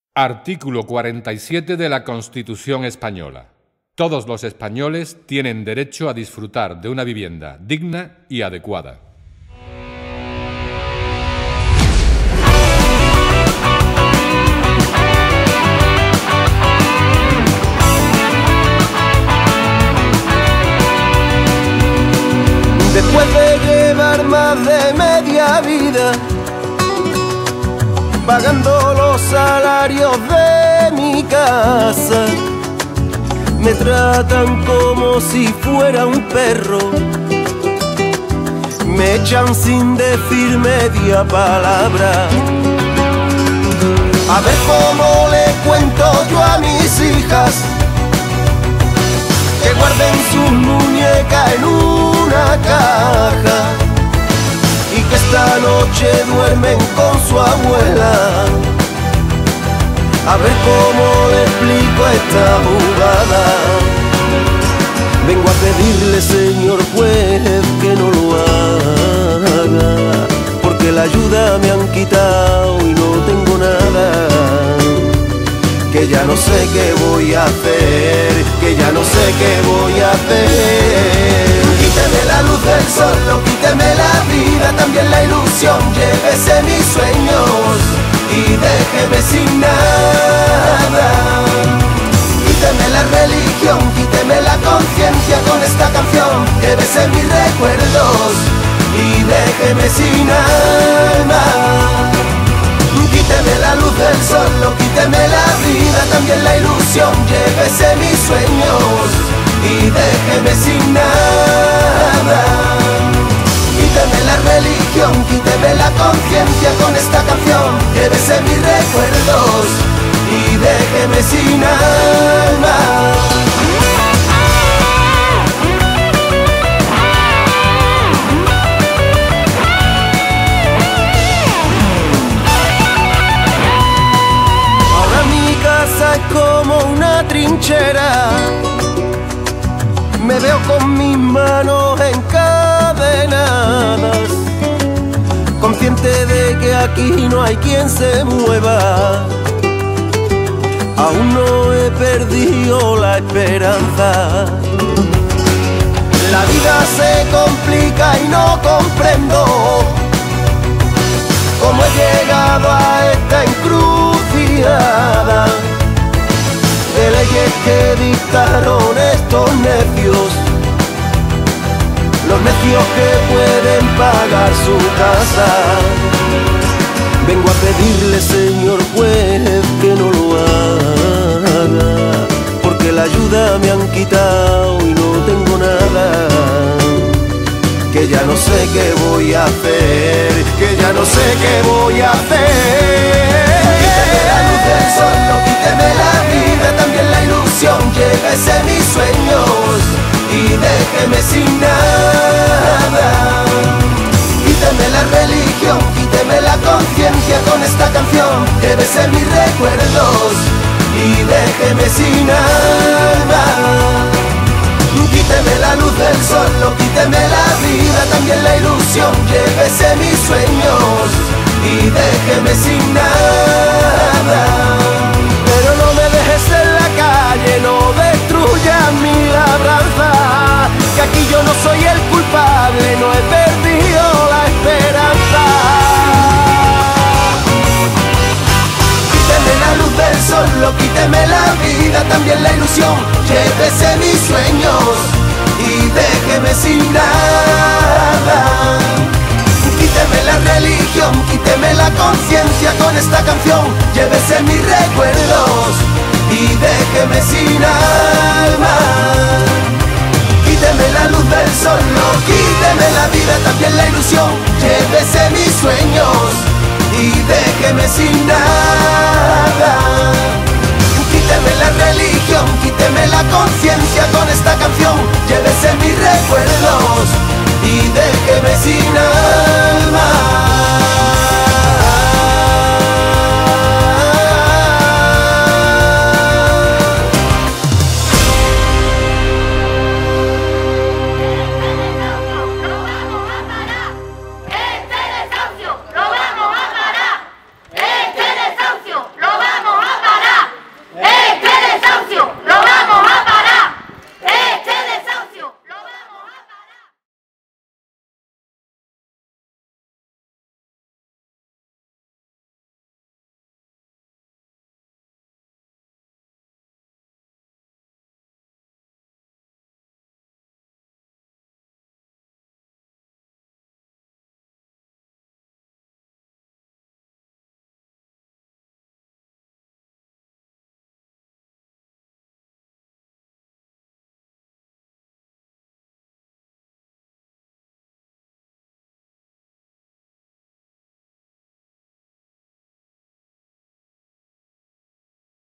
Artículo 47 de la Constitución Española. Todos los españoles tienen derecho a disfrutar de una vivienda digna y adecuada. Después de llevar más de media vida pagando los salarios de mi casa, me tratan como si fuera un perro, me echan sin decir media palabra. A ver cómo le cuento yo a mis hijas que guarden sus muñecas en una caja y que esta noche duermen con su abuela. A ver cómo le explico esta jugada. Vengo a pedirle, señor juez, que no lo haga, porque la ayuda me han quitado y no tengo nada. Que ya no sé qué voy a hacer, que ya no sé qué voy a hacer. Quíteme la luz del sol, quíteme la vida, también la ilusión, llévese mis sueños y déjeme sin nada. Quíteme la religión, quíteme la conciencia con esta canción, llévese mis recuerdos y déjeme sin alma. Quíteme la luz del sol, quíteme la vida, también la ilusión, llévese mis sueños y déjeme sin nada. Quíteme la religión, quíteme la conciencia con esta canción, llévese mis recuerdos y déjeme sin alma. Es como una trinchera, me veo con mis manos encadenadas, consciente de que aquí no hay quien se mueva. Aún no he perdido la esperanza. La vida se complica y no comprendo cómo he llegado a esta encrucijada de leyes que dictaron estos necios, los necios que pueden pagar su casa. Vengo a pedirle, señor juez, que no lo haga, porque la ayuda me han quitado y no tengo nada. Que ya no sé qué voy a hacer, que ya no sé qué voy a hacer. Quíteme la luz del sol, quíteme la vida, también la ilusión, llévese mis sueños y déjeme sin nada. Quíteme la religión, quíteme la conciencia con esta canción, llévese mis recuerdos y déjeme sin alma. Quíteme la luz del sol, quíteme la vida, también la ilusión, llévese mis sueños y déjeme sin nada. Pero no me dejes en la calle, no destruyas mi labranza, que aquí yo no soy el culpable, no he perdido la esperanza. Quíteme la luz del sol, quíteme la vida, también la ilusión, llévese mis sueños y déjeme sin nada. Quíteme la religión, quíteme la conciencia con esta canción, llévese mis recuerdos y déjeme sin alma. Quíteme la luz del sol, quíteme la vida, también la ilusión, llévese mis sueños y déjeme sin nada. Quíteme la religión, quíteme la conciencia con esta canción, llévese mis recuerdos y déjeme sin nada.